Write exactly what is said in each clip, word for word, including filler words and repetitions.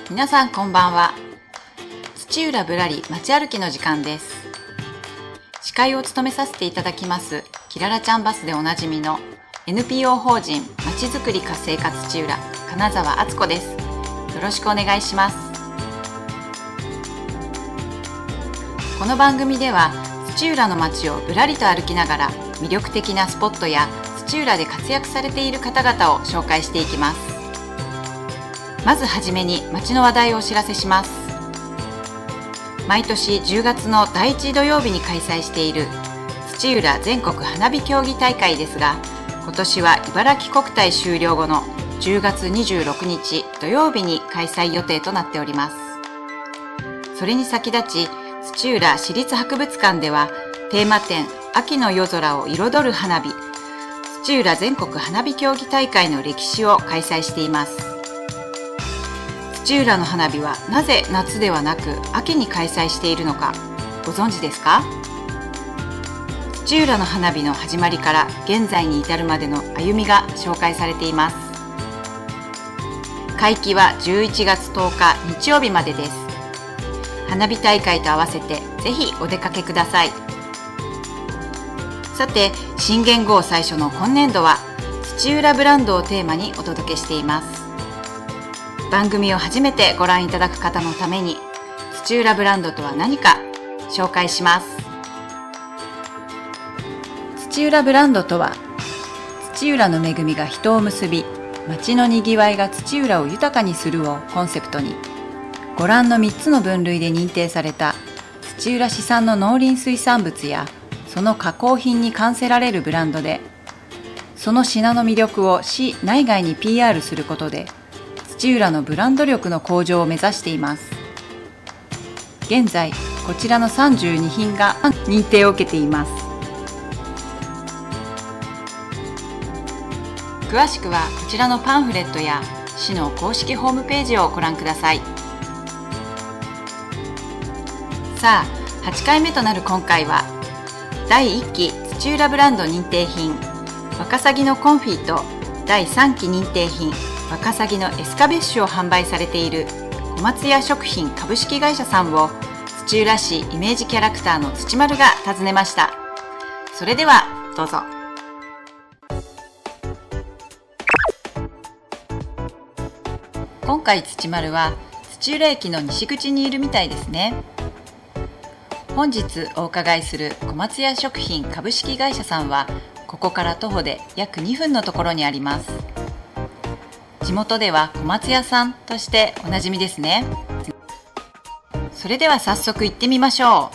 皆さんこんばんは。土浦ぶらり街歩きの時間です。司会を務めさせていただきますキララちゃんバスでおなじみの エヌピーオー 法人まちづくり活性化土浦金沢敦子です。よろしくお願いします。この番組では土浦の街をぶらりと歩きながら魅力的なスポットや土浦で活躍されている方々を紹介していきます。まずはじめに街の話題をお知らせします。毎年じゅうがつのだいいち土曜日に開催している土浦全国花火競技大会ですが、今年は茨城国体終了後のじゅうがつにじゅうろくにち土曜日に開催予定となっております。それに先立ち土浦市立博物館ではテーマ展秋の夜空を彩る花火土浦全国花火競技大会の歴史を開催しています。土浦の花火はなぜ夏ではなく秋に開催しているのかご存知ですか？土浦の花火の始まりから現在に至るまでの歩みが紹介されています。会期はじゅういちがつとおか日曜日までです。花火大会と合わせてぜひお出かけください。さて、新元号最初の今年度は土浦ブランドをテーマにお届けしています。番組を初めてご覧いただく方のために土浦ブランドとは何か紹介します。土浦ブランドとは、土浦の恵みが人を結び、町のにぎわいが土浦を豊かにするをコンセプトに、ご覧のみっつの分類で認定された土浦市産の農林水産物やその加工品に冠せられるブランドで、その品の魅力を市内外に ピーアール することで土浦のブランド力の向上を目指しています。現在こちらのさんじゅうにひんが認定を受けています。詳しくはこちらのパンフレットや市の公式ホームページをご覧ください。さあ、はちかいめとなる今回はだいいっき土浦ブランド認定品ワカサギのコンフィとだいさんき認定品ワカサギのエスカベッシュを販売されている小松屋食品株式会社さんを土浦市イメージキャラクターの土丸が訪ねました。それではどうぞ。今回土丸は土浦駅の西口にいるみたいですね。本日お伺いする小松屋食品株式会社さんはここから徒歩で約にふんのところにあります。地元では小松屋さんとしておなじみですね。それでは早速行ってみましょ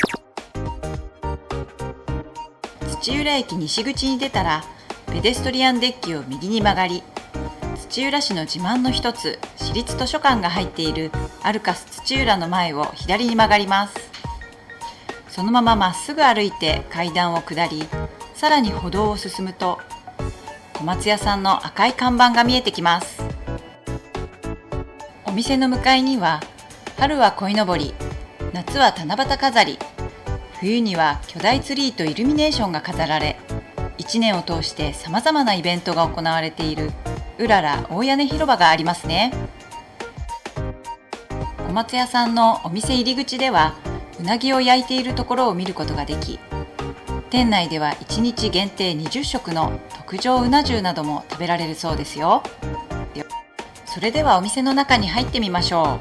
う。土浦駅西口に出たらペデストリアンデッキを右に曲がり、土浦市の自慢の一つ市立図書館が入っているアルカス土浦の前を左に曲がります。そのまままっすぐ歩いて階段を下り、さらに歩道を進むと小松屋さんの赤い看板が見えてきます。お店の向かいには春は鯉のぼり、夏は七夕飾り、冬には巨大ツリーとイルミネーションが飾られ、いちねんを通してさまざまなイベントが行われているうらら大屋根広場がありますね。小松屋さんのお店入り口ではうなぎを焼いているところを見ることができ、店内ではいちにち限定にじゅっしょくの特上うな重なども食べられるそうですよ。それではお店の中に入ってみましょ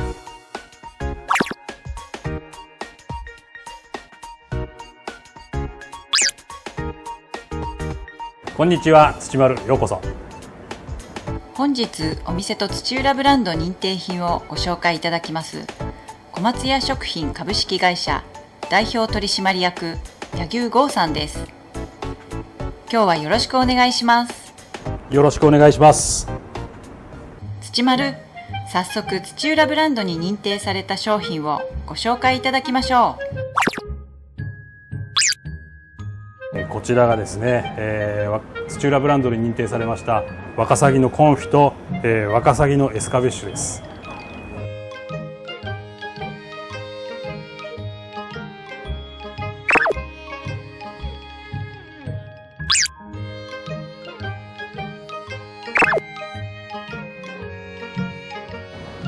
う。こんにちは、土丸、ようこそ。 本日お店と土浦ブランド認定品をご紹介いただきます小松屋食品株式会社代表取締役柳生剛さんです。今日はよろしくお願いします。 よろしくお願いします。 土丸、早速土浦ブランドに認定された商品をご紹介いただきましょう。こちらがですね、えー、土浦ブランドに認定されましたワカサギのコンフィと、えー、ワカサギのエスカベッシュです。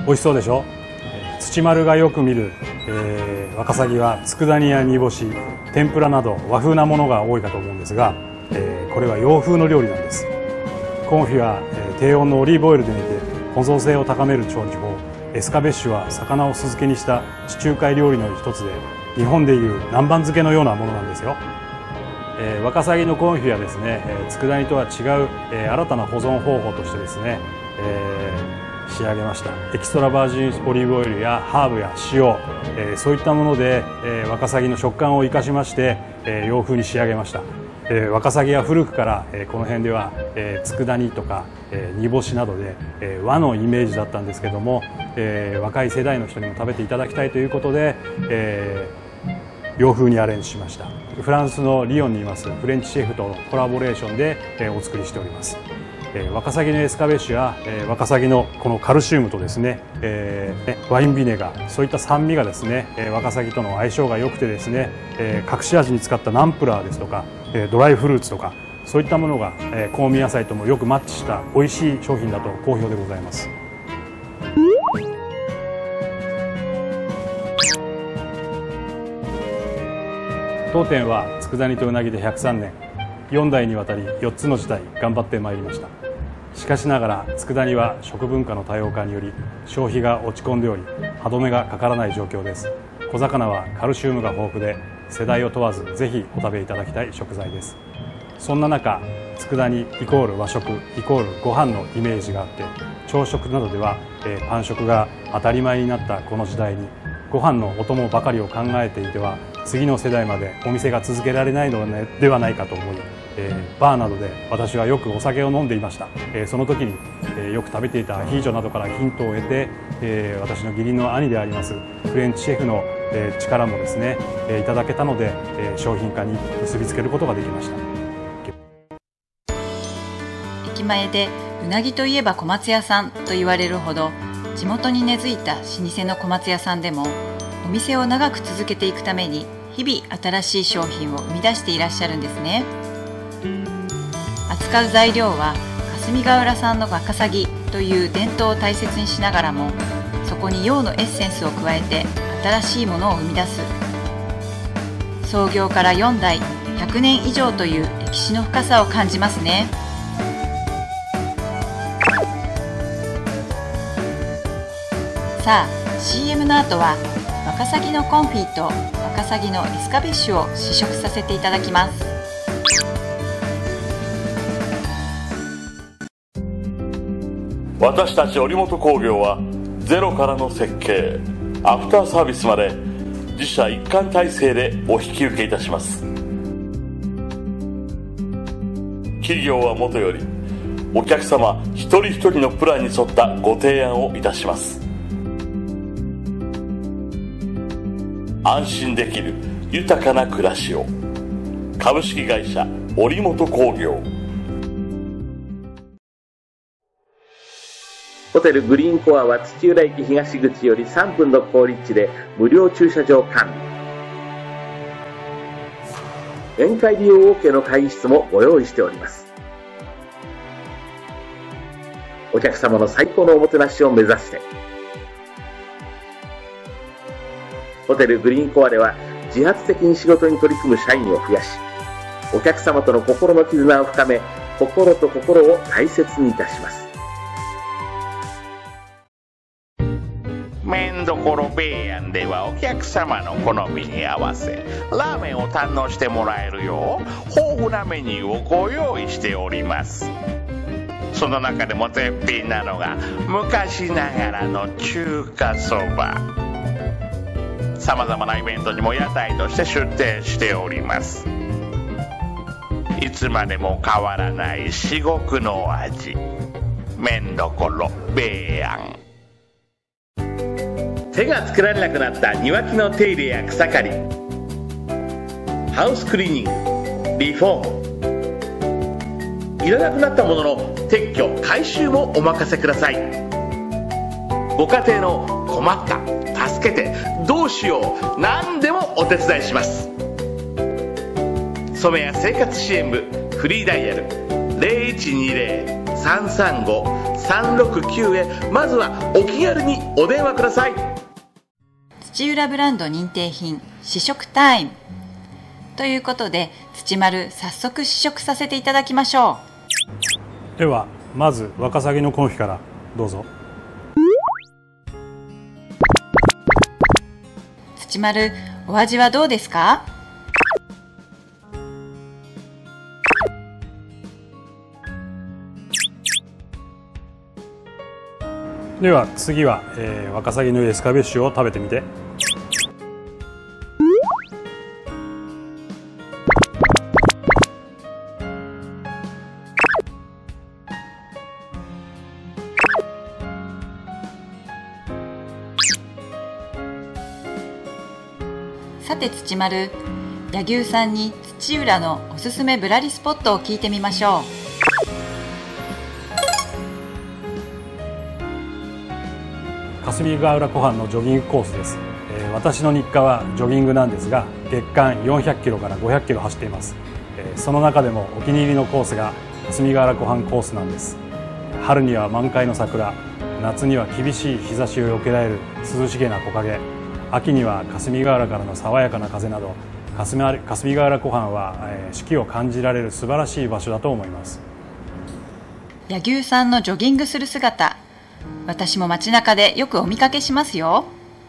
美味しそうでしょ。土丸がよく見る、えー、ワカサギは佃煮や煮干し、天ぷらなど和風なものが多いかと思うんですが、えー、これは洋風の料理なんです。コンフィは、えー、低温のオリーブオイルで煮て保存性を高める調理法、エスカベッシュは魚を酢漬けにした地中海料理の一つで、日本でいう南蛮漬けのようなものなんですよ。えー、ワカサギのコンフィはですね、えー、佃煮とは違う、えー、新たな保存方法としてですね、えー、仕上げました。エキストラバージンオリーブオイルやハーブや塩、えー、そういったもので、えー、ワカサギの食感を生かしまして、えー、洋風に仕上げました。えー、ワカサギは古くから、えー、この辺では、えー、佃煮とか、えー、煮干しなどで、えー、和のイメージだったんですけども、えー、若い世代の人にも食べていただきたいということで、えー、洋風にアレンジしました。フランスのリヨンにいますフレンチシェフとのコラボレーションで、えー、お作りしております。えー、ワカサギのエスカベッシュや、えー、ワカサギのこのカルシウムとですね、えー、ワインビネガー、そういった酸味がですね、えー、ワカサギとの相性が良くてですね、えー、隠し味に使ったナンプラーですとか、えー、ドライフルーツとか、そういったものが、えー、香味野菜ともよくマッチした美味しい商品だと好評でございます。当店は佃煮とうなぎでひゃくさんねん、よんだいにわたりよっつの時代頑張ってまいりました。しかしながら佃煮は食文化の多様化により消費が落ち込んでおり、歯止めがかからない状況です。小魚はカルシウムが豊富で世代を問わずぜひお食べいただきたい食材です。そんな中、佃煮イコール和食イコールご飯のイメージがあって、朝食などでは、えー、パン食が当たり前になったこの時代に、ご飯のお供ばかりを考えていては次の世代までお店が続けられないのではないかと思い、えー、バーなどで私はよくお酒を飲んでいました。えー、その時に、えー、よく食べていたアヒージョなどからヒントを得て、えー、私の義理の兄でありますフレンチシェフの、えー、力もですね、えー、いただけたので、えー、商品化に結びつけることができました。 駅前でうなぎといえば小松屋さんと言われるほど地元に根付いた老舗の小松屋さんでも、お店を長く続けていくために日々新しい商品を生み出していらっしゃるんですね。扱う材料は霞ヶ浦産のワカサギという伝統を大切にしながらも、そこに洋のエッセンスを加えて新しいものを生み出す。創業からよんだい、ひゃくねん以上という歴史の深さを感じますね。さあ シーエム の後はワカサギのコンフィとワカサギのエスカベッシュを試食させていただきます。 私たち織本工業はゼロからの設計、アフターサービスまで自社一貫体制でお引き受けいたします。企業はもとよりお客様一人一人のプランに沿ったご提案をいたします。安心できる豊かな暮らしを。株式会社織本工業。 ホテルグリーンコアは土浦駅東口よりさんぷんの好立地で無料駐車場完備。宴会利用 OK の会議室もご用意しております。お客様の最高のおもてなしを目指して、ホテルグリーンコアでは自発的に仕事に取り組む社員を増やし、お客様との心の絆を深め、心と心を大切にいたします。 麺どころベイヤンではお客様の好みに合わせラーメンを堪能してもらえるよう豊富なメニューをご用意しております。その中でも絶品なのが昔ながらの中華そば。さまざまなイベントにも屋台として出店しております。いつまでも変わらない至極の味、麺どころベイヤン。 手がつけられなくなった庭木の手入れや草刈り、ハウスクリーニング、リフォーム、いらなくなったものの撤去回収もお任せください。ご家庭の困った、助けて、どうしよう、何でもお手伝いします。染谷生活支援部フリーダイヤルゼロいちにゼロ さんさんご さんろくきゅう へまずはお気軽にお電話ください。 土浦ブランド認定品試食タイムということで、土丸早速試食させていただきましょう。ではまずワカサギのコンフィからどうぞ。 土丸、お味はどうですか？ では次は、えー、ワカサギのエスカベッシュを食べてみて。 さて土丸、柳生さんに土浦のおすすめぶらりスポットを聞いてみましょう。 霞ヶ浦湖畔のジョギングコースです、えー、私の日課はジョギングなんですが、月間よんひゃくキロからごひゃくキロ走っています、えー、その中でもお気に入りのコースが霞ヶ浦湖畔コースなんです。春には満開の桜、夏には厳しい日差しをよけられる涼しげな木陰、秋には霞ヶ浦からの爽やかな風など、霞ヶ浦湖畔は、えー、四季を感じられる素晴らしい場所だと思います。 柳生さんのジョギングする姿、私も街中でよくお見かけしますよ。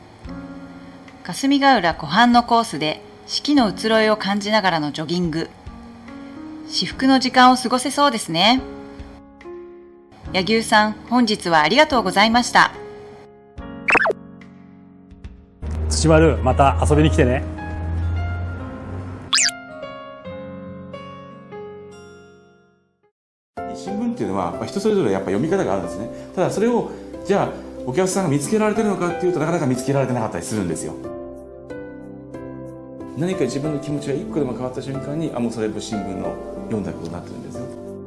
霞ヶ浦湖畔のコースで四季の移ろいを感じながらのジョギング、至福の時間を過ごせそうですね。柳生さん、本日はありがとうございました。 土丸、また遊びに来てね。 新聞っていうのは人それぞれやっぱ読み方があるんですね。ただそれをじゃあお客さんが見つけられてるのかっていうと、なかなか見つけられてなかったりするんですよ。何か自分の気持ちが一個でも変わった瞬間に、あ、もうそれ新聞の読んだことになってるんですよ。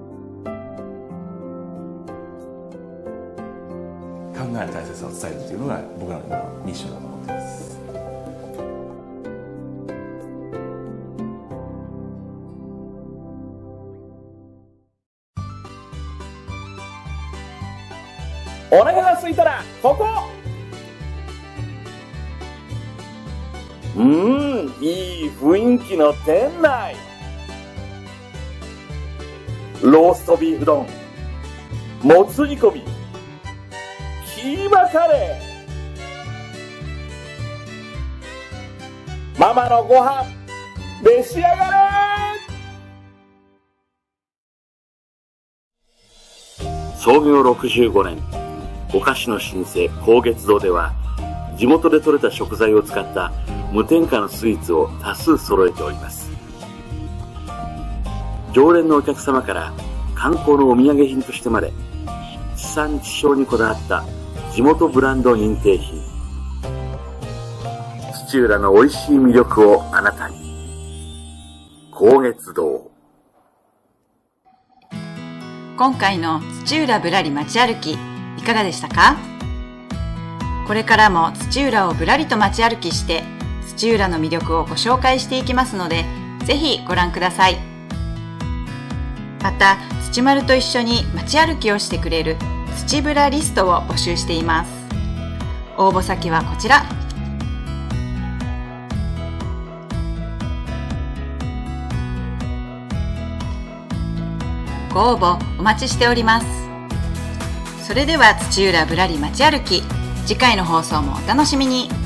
考える大切さを伝えるっていうのが僕らのミッションだと思っています。 お腹が空いたらここ。うーん、いい雰囲気の店内。ローストビーフ丼、もつ煮込み、キーマカレー。ママのご飯召し上がれ。 創業ろくじゅうごねん、お菓子の老舗高月堂では、地元で採れた食材を使った無添加のスイーツを多数揃えております。常連のお客様から観光のお土産品としてまで、地産地消にこだわった地元ブランド認定品。土浦の美味しい魅力をあなたに。高月堂。 今回の土浦ぶらり街歩き、いかがでしたか？これからも土浦をぶらりと街歩きして、土浦の魅力をご紹介していきますので、ぜひご覧ください。また、土丸と一緒に街歩きをしてくれる土ぶらリストを募集しています。応募先はこちら。ご応募お待ちしております。それでは土浦ぶらり街歩き、次回の放送もお楽しみに。